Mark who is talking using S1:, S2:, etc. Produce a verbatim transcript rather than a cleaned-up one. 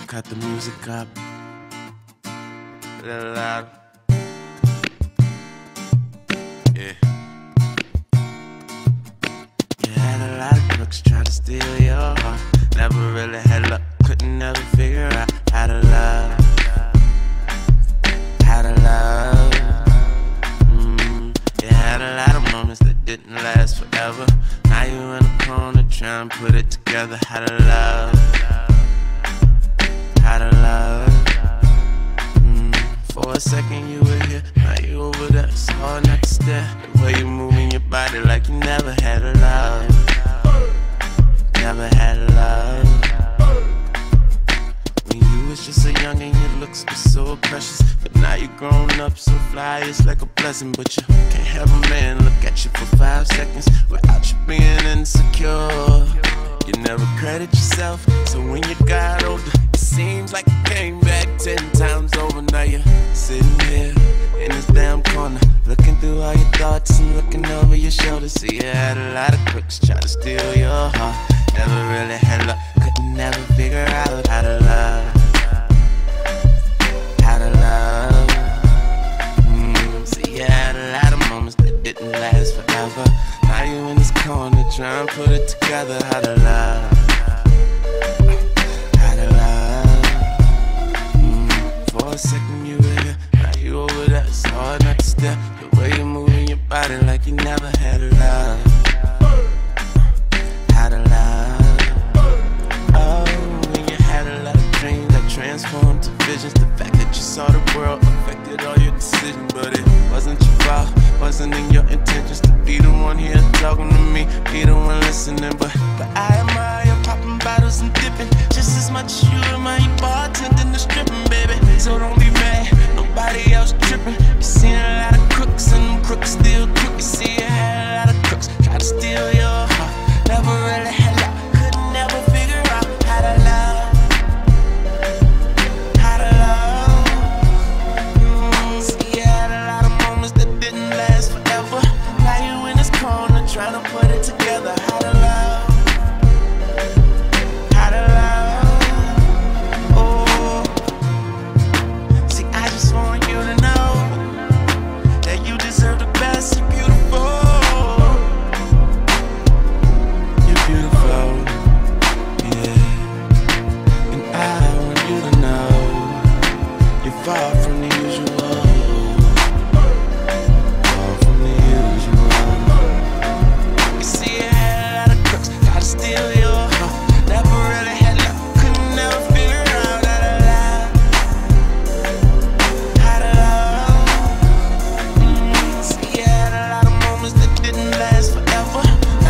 S1: cut the music up a little louder. Yeah. You had a lot of crooks try to steal your heart. Never really had luck, couldn't never figure out how to love. How to love. Mm. You had a lot of moments that didn't last forever. Now you in a corner trying to put it together. How to love. How to love. Mm. For a second you were here, now you over there. It's hard not to stare. The way you moving your body like you never had a love. Never had a love. When you was just so young and your looks were so precious, but now you grown up so fly, it's like a blessing. But you can't have a man look at you for five seconds without you being insecure. You never credit yourself, so when you got older, it seems like you came back ten times over. Now you're sitting here in this damn corner, looking through all your thoughts and looking over your shoulder. See, you had a lot of crooks try to steal your heart. Never really had luck, couldn't never figure out how to love. How to love. Mm, see, you had a lot of moments that didn't last forever. Now you in this corner trying to put it together. How to love. How to love. Mm, for a second you were here, now you over there. It's hard not to stare. The way you're moving your body like you never had a love. How to love. Oh, when you had a lot of dreams that transformed to visions. The fact that you saw the world affected all your decisions, but it wasn't your fault, wasn't in your intentions to be the one here talking to me, be the one listening. But, but I admire you popping bottles and dipping just as much as you admire you bartending and stripping, baby. So don't be mad, nobody else tripping. You seen a lot of crooks and them crooks still crook. You see you had a lot of crooks try to steal your heart. Never really had luck, couldn't never figure out how to love. How to love. Mm, see, you had a lot of moments that didn't last forever. Now you in this corner trying to put it together. How to love. How to love. Oh. See, I just want you to know that you deserve the best. You're beautiful. You're beautiful. Yeah. And I want you to know you're far from the usual. Far from the usual. You see, you had a lot of crooks try to steal your heart. Never really had luck, couldn't never figure out how to love. How to love. Mm, see, you had a lot of moments that didn't last forever.